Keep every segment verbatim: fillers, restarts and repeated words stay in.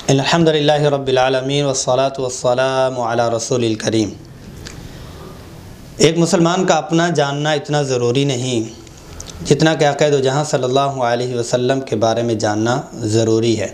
الحمدللہ رب العالمین والصلاة والسلام علی رسول الکریم۔ ایک مسلمان کا اپنا جاننا اتنا ضروری نہیں جتنا کہ عقائد و جہاں صلی اللہ علیہ وسلم کے بارے میں جاننا ضروری ہے۔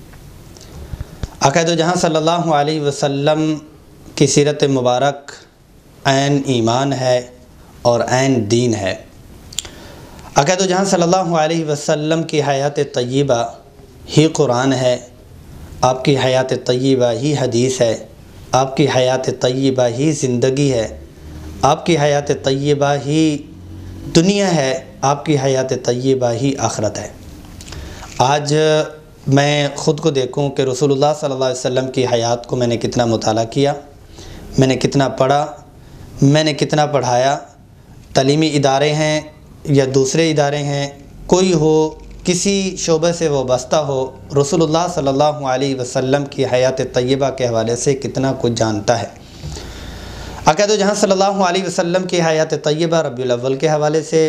عقائد و جہاں صلی اللہ علیہ وسلم کی سیرت مبارک عین ایمان ہے اور عین دین ہے۔ عقائد و جہاں صلی اللہ علیہ وسلم کی حیات طیبہ ہی قرآن ہے، آپ کی حیات طیبہ ہی حدیث ہے، آپ کی حیات طیبہ ہی زندگی ہے، آپ کی حیات طیبہ ہی دنیا ہے، آپ کی حیات طیبہ ہی آخرت ہے۔ آج میں خود کو دیکھوں کہ رسول اللہ صلی اللہ علیہ وسلم کی حیات کو میں نے کتنا مطالعہ کیا، میں نے کتنا پڑھا، میں نے کتنا پڑھایا۔ تعلیمی ادارے ہیں یا دوسرے ادارے ہیں، کوئی ہو کسی شعبے سے وابستہ ہو، رسول اللہ صلی اللہ علیہ وسلم کی حیات طیبہ کے حوالے سے کتنا کچھ جانتا ہے۔ عقائد و جہاں صلی اللہ علیہ وسلم کی حیات طیبہ ربیع الاول کے حوالے سے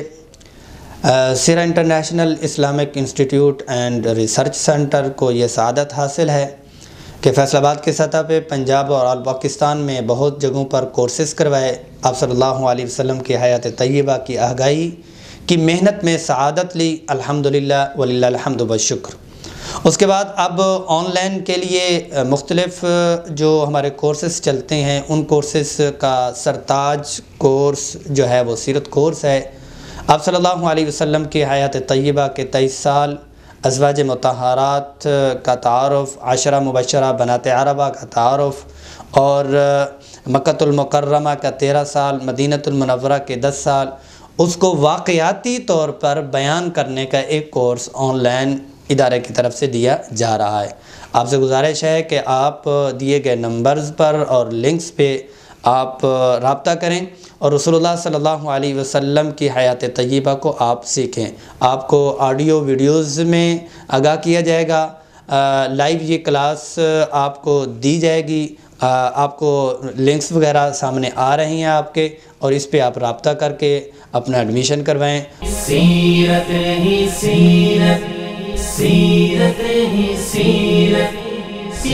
Seerah international Islamic institute and research centre کو یہ سعادت حاصل ہے کہ فیصل آباد کی سطح پہ پنجاب اور آل پاکستان میں بہت جگہوں پر کورسز کروائے، آپ صلی اللہ علیہ وسلم کی حیات طیبہ کی آگاہی کی محنت میں سعادت لی، الحمدللہ وللہ الحمد والشکر۔ اس کے بعد اب آن لائن کے لیے مختلف جو ہمارے کورسز چلتے ہیں، ان کورسز کا سرتاج کورس جو ہے وہ سیرت کورس ہے۔ آپ صلی اللہ علیہ وسلم کی حیات طیبہ کے تیئیس سال، ازواج مطہرات کا تعارف، عشرہ مبشرہ بنات عربہ کا تعارف، اور مکۃ المکرمہ کا تیرہ سال، مدینہ المنورہ کے دس سال، اس کو واقعاتی طور پر بیان کرنے کا ایک کورس آن لائن ادارے کی طرف سے دیا جا رہا ہے۔ آپ سے گزارش ہے کہ آپ دیے گئے نمبرز پر اور لنکس پہ آپ رابطہ کریں اور رسول اللہ صلی اللہ علیہ وسلم کی حیات طیبہ کو آپ سیکھیں۔ آپ کو آڈیو ویڈیوز میں آگاہ کیا جائے گا، لائیو یہ کلاس آپ کو دی جائے گی، آپ کو لنکس وغیرہ سامنے آ رہی ہیں آپ کے، اور اس پہ آپ رابطہ کر کے اپنا ایڈمیشن کروائیں۔ سیرت ہی سیرت، سیرت ہی سیرت،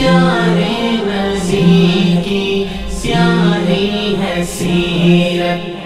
پیارے نبی کی پیاری ہے سیرت۔